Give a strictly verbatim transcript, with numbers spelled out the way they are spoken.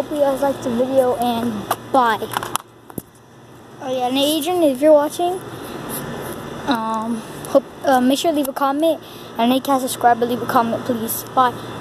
hope you guys liked the video, and bye. Oh yeah, and Adrian, if you're watching, um, hope uh, make sure to leave a comment, and if you can't subscribe, but leave a comment, please. Bye.